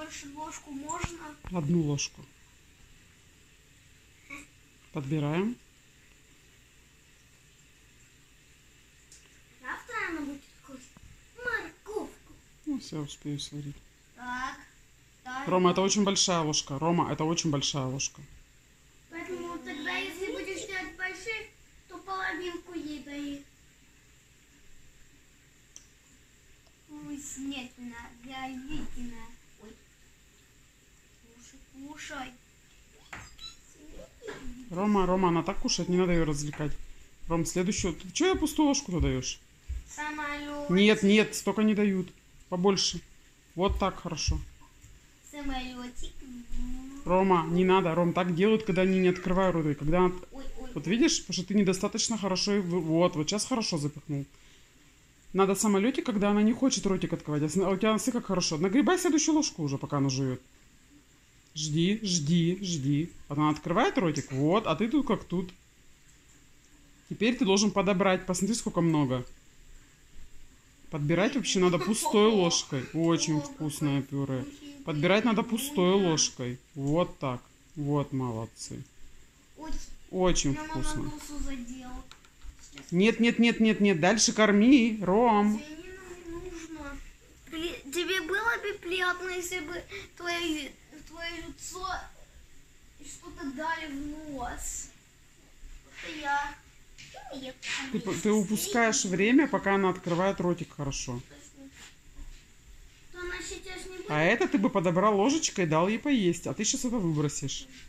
больше ложку можно? Одну ложку. Подбираем. Завтра она будет вкусной. Морковку. Ну, все, успею сварить. Так. Рома, это очень большая ложка. Рома, это очень большая ложка. Поэтому тогда, если будешь делать больших, то половинку ей дай. Вкуснятина, говядина. Ой. Кушай, кушай. Рома, она так кушает, не надо ее развлекать. Ром, следующую. Ты что я пустую ложку-то даешь? Самолет. Нет, столько не дают. Побольше. Вот так хорошо. Самолетик. Рома, не надо. Ром, так делают, когда они не открывают рот. И когда... Ой. Вот видишь, потому что ты недостаточно хорошо... Вот сейчас хорошо запихнул. Надо самолетик, когда она не хочет ротик открывать. А у тебя все как хорошо. Нагребай следующую ложку уже, пока она жует. Жди. Она открывает ротик. Вот, а ты тут как тут. Теперь ты должен подобрать. Посмотри, сколько много. Подбирать вообще надо пустой ложкой. Очень вкусное пюре. Подбирать надо пустой ложкой. Вот так. Вот молодцы. Очень вкусно. Нет. Дальше корми, Ром. Тебе было бы приятно, если бы твое лицо что-то дали в нос. Это я. Ты упускаешь время, пока она открывает ротик хорошо. А это ты бы подобрал ложечкой и дал ей поесть. А ты сейчас это выбросишь.